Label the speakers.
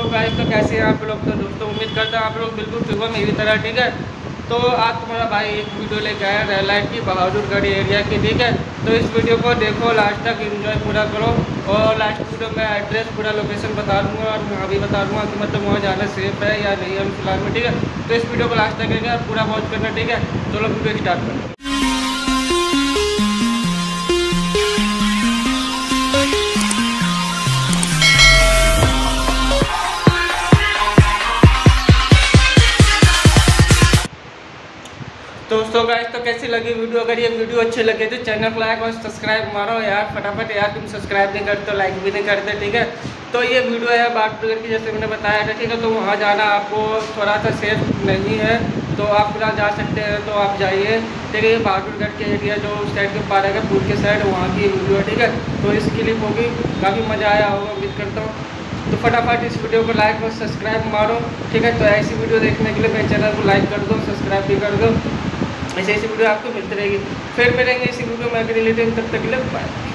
Speaker 1: Hello guys, तो कैसे हैं आप लोग। तो दोस्तों उम्मीद करता हूँ आप लोग बिल्कुल ठीक हो मेरी तरह, ठीक है। तो आज तुम्हारा भाई एक वीडियो लेके आया रेल लाइट की, बहादुरगढ़ एरिया की, ठीक है। तो इस वीडियो को देखो लास्ट तक, एंजॉय पूरा करो। और लास्ट वीडियो में एड्रेस पूरा लोकेशन बता दूँगा और वहाँ भी बता दूँगा कि मतलब वहाँ जाना सेफ है या नहीं है फिलहाल में, ठीक है। तो इस वीडियो को लास्ट तक देखिए और पूरा वॉच करना, ठीक है। चलो वीडियो स्टार्ट करो। दोस्तों गाइस, तो कैसी लगी वीडियो। अगर ये वीडियो अच्छी लगे तो चैनल को लाइक और सब्सक्राइब मारो यार फटाफट यार। तुम सब्सक्राइब नहीं करते, लाइक भी नहीं करते, ठीक है। तो ये वीडियो है बहादुरगढ़ की, जैसे मैंने बताया था, ठीक है। तो वहाँ जाना आपको थोड़ा सा सेफ नहीं है, तो आप फिलहाल जा सकते हैं तो आप जाइए, ठीक है। ये बहादुरगढ़ के एरिया जो उस साइड के पार है पुल के साइड, वहाँ की वीडियो है, ठीक है। तो इस क्लिप होगी, काफ़ी मज़ा आया होगा उम्मीद करता हूँ। तो फटाफट इस वीडियो को लाइक और सब्सक्राइब मारो, ठीक है। तो ऐसी वीडियो देखने के लिए मेरे चैनल को लाइक कर दो, सब्सक्राइब भी कर दो। ऐसी वीडियो आपको मिलती रहेगी। फिर मिलेंगे इसी वीडियो में अगली लेते हैं, तब तक के लिए बाय।